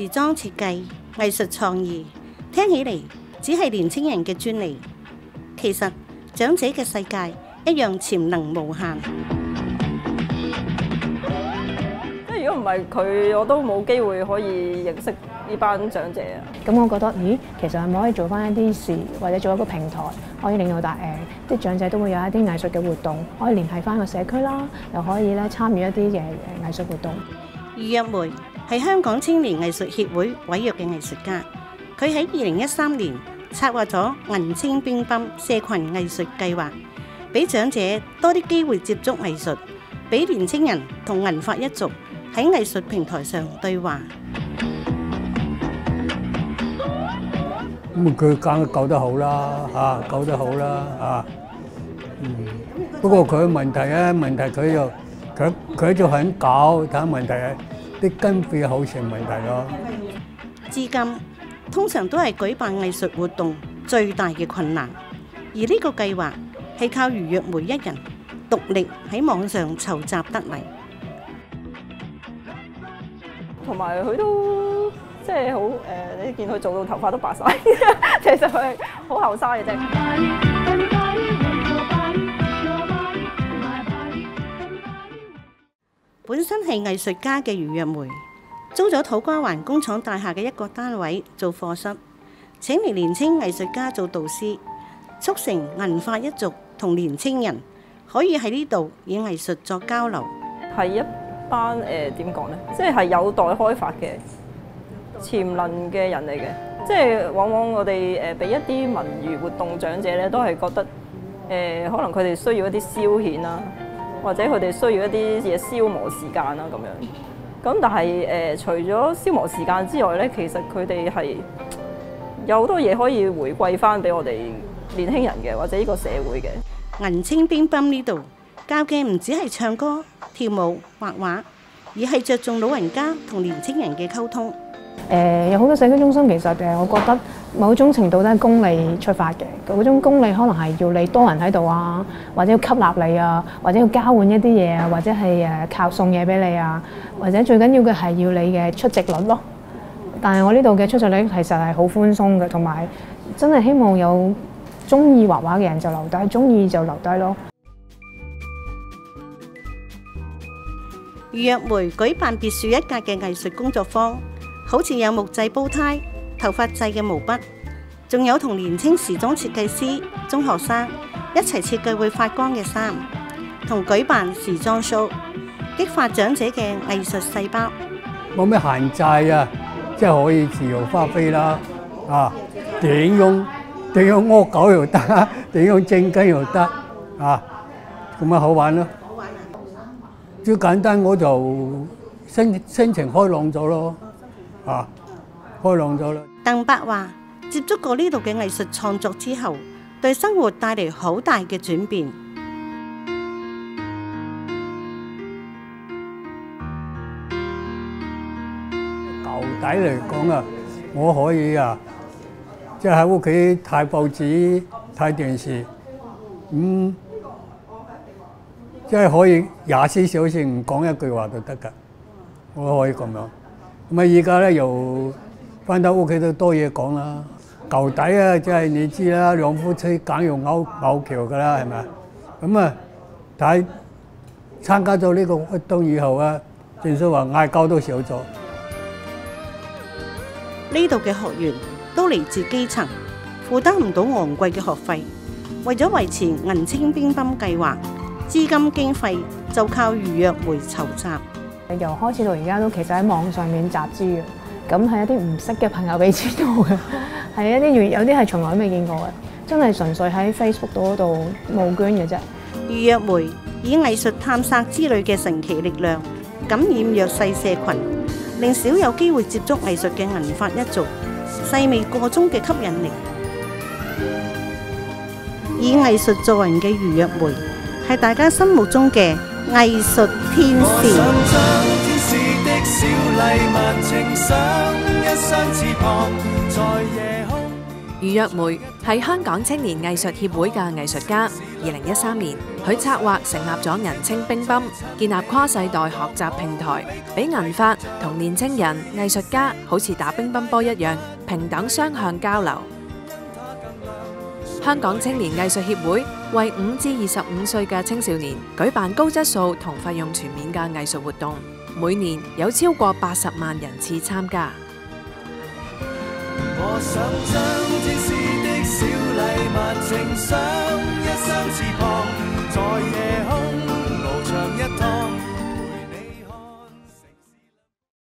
時裝設計、藝術創意，聽起嚟只係年輕人嘅專利，其實長者嘅世界一樣潛能無限。 如果唔係佢，我都冇機會可以認識呢班長者啊。 咁我覺得，其實係咪可以做翻一啲事，或者做一個平台，可以令到啲長者都會有一啲藝術嘅活動，可以聯繫翻個社區啦，又可以咧參與一啲嘅藝術活動。 余若梅係香港青年藝術協會委約嘅藝術家，佢喺2013年策劃咗銀青乒乓社群藝術計劃，俾長者多啲機會接觸藝術，俾年青人同銀髮一族喺藝術平台上對話。 咁佢梗係救得好啦，救得好啦，不過佢問題佢就肯搞，但係問題係啲經費好成問題咯。 資金通常都係舉辦藝術活動最大嘅困難，而呢個計劃係靠余若梅一人獨力喺網上籌集得嚟。 同埋佢都即係好你見佢做到頭髮都白晒，其實佢係好後生嘅啫。 本身係藝術家嘅余若梅，租咗土瓜灣工廠大廈嘅一個單位做課室，請嚟年輕藝術家做導師，促成銀髮一族同年輕人可以喺呢度以藝術作交流。 係一班點講呢？即係有待開發嘅潛能嘅人嚟嘅。即係往往我哋俾一啲文娛活動長者咧，都係覺得可能佢哋需要一啲消遣啦，或者佢哋需要一啲嘢消磨時間啦咁樣。咁但係除咗消磨時間之外咧，其實佢哋係有好多嘢可以回饋翻俾我哋年輕人嘅，或者呢個社會嘅。 銀青乒乓呢度教嘅唔止係唱歌、跳舞、畫畫，而係着重老人家同年輕人嘅溝通。 有好多社區中心，其實我覺得某種程度都係功利出發嘅。嗰種功利可能係要你多人喺度啊，或者要吸納你啊，或者要交換一啲嘢啊，或者係靠送嘢俾你啊，或者最緊要嘅係要你嘅出席率咯。但係我呢度嘅出席率其實係好寬鬆嘅，同埋真係希望有中意畫畫嘅人就留低，中意就留低咯。 余若梅舉辦別樹一格嘅藝術工作坊，好似有木製煲呔、頭髮製嘅毛筆，仲有同年輕時裝設計師、中學生一齊設計會發光嘅衫，同舉辦時裝 show， 激發長者嘅藝術細胞。 冇咩限制啊，即係可以自由發揮啦。點樣惡狗又得，點樣正經又得，咁好玩咯。最簡單我就心情開朗咗咯，開朗咗啦。 鄧伯話：接觸過呢度嘅藝術創作之後，對生活帶嚟好大嘅轉變。 舊底嚟講啊，我可以即係喺屋企睇報紙、睇電視，即係可以24小時唔講一句話都得㗎，我可以咁樣。咁而家咧又翻到屋企都多嘢講啦。舊底即係你知啦，兩夫妻梗要拗撬㗎啦，係咪？咁但係參加咗呢個活動以後正所謂嗌交都少咗。 呢度嘅學員都嚟自基層，負擔唔到昂貴嘅學費，為咗維持銀青乒乓計劃，資金經費就靠余若梅籌集。 由開始到而家都其實喺網上面集資嘅，咁係一啲唔識嘅朋友俾錢我嘅，係一啲有啲係從來未見過嘅，真係純粹喺 Facebook 嗰度募捐嘅啫。 余若梅以藝術探索之類嘅神奇力量，感染弱勢社群，令少有機會接觸藝術嘅銀髮一族細味個中嘅吸引力。以藝術做人嘅余若梅，係大家心目中嘅藝術天使。 余若梅係香港青年藝術協會嘅藝術家。2013年，佢策劃成立咗銀青乒乓，建立跨世代學習平台，俾銀髮同年青人藝術家好似打乒乓波一樣，平等雙向交流。香港青年藝術協會為5至25歲嘅青少年舉辦高質素同費用全面嘅藝術活動，每年有超過80萬人次參加。 我想將天使的小禮物呈上，一雙翅膀在夜空翱翔一趟。